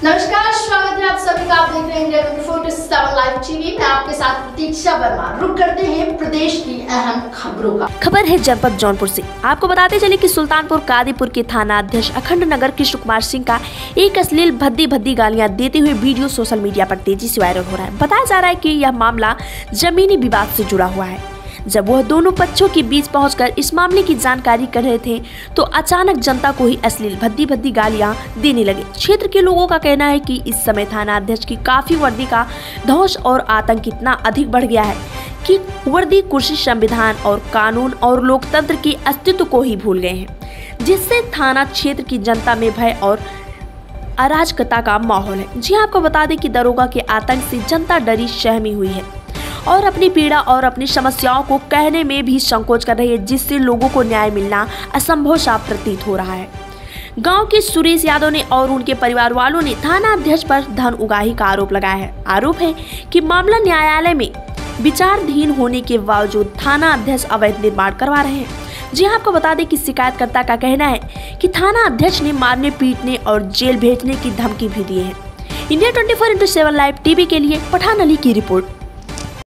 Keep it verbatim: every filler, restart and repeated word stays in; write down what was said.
नमस्कार, स्वागत है आप सभी का। आप देख रहे हैं India twenty four seven live TV. मैं आपके साथ प्रतीक्षा वर्मा। रुक करते हैं प्रदेश की अहम खबरों का। खबर है जनपद जौनपुर से। आपको बताते चले कि सुल्तानपुर कादीपुर के थाना अध्यक्ष अखंड नगर कृष्ण कुमार सिंह का एक अश्लील भद्दी भद्दी गालियां देते हुए वीडियो सोशल मीडिया पर तेजी से वायरल हो रहा है। बताया जा रहा है कि यह मामला जमीनी विवाद से जुड़ा हुआ है। जब वह दोनों पक्षों के बीच पहुंचकर इस मामले की जानकारी कर रहे थे तो अचानक जनता को ही अश्लील भद्दी भद्दी गालियां देने लगे। क्षेत्र के लोगों का कहना है कि इस समय थाना अध्यक्ष की काफी वर्दी का धौंस और आतंक इतना अधिक बढ़ गया है कि वर्दी कुर्सी संविधान और कानून और लोकतंत्र के अस्तित्व को ही भूल गए हैं, जिससे थाना क्षेत्र की जनता में भय और अराजकता का माहौल है। जी आपको बता दें कि दरोगा के आतंक से जनता डरी सहमी हुई है और अपनी पीड़ा और अपनी समस्याओं को कहने में भी संकोच कर रही है, जिससे लोगों को न्याय मिलना असंभव सा प्रतीत हो रहा है। गांव के सुरेश यादव ने और उनके परिवार वालों ने थाना अध्यक्ष पर धन उगाही का आरोप लगाया है। आरोप है कि मामला न्यायालय में विचाराधीन होने के बावजूद थाना अध्यक्ष अवैध निर्माण करवा रहे हैं। जी आपको बता दें कि शिकायतकर्ता का कहना है कि थाना अध्यक्ष ने मारने पीटने और जेल भेजने की धमकी भी दी है। India twenty four into seven live TV के लिए पठान अली की रिपोर्ट।